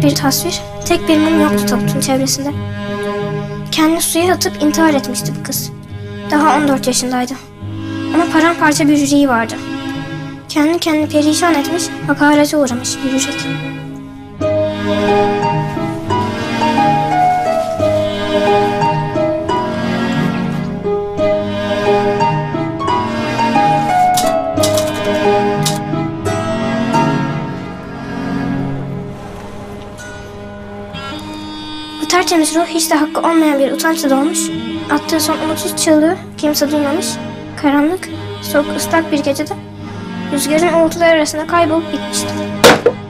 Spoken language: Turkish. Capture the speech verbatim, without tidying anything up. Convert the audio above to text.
tek bir tasvir, tek bir mum yoktu tabutun çevresinde. Kendini suya atıp intihar etmişti bu kız. Daha on dört yaşındaydı. Ama paramparça bir yüreği vardı. Kendini kendini perişan etmiş, hakarete uğramış bir yürek. Bu tertemiz ruh hiç de hakkı olmayan bir utançla dolmuş, attığı son umutsuz çığlığı kimse duymamış, karanlık, soğuk ıslak bir gecede rüzgarın uğultuları arasında kaybolup gitmişti.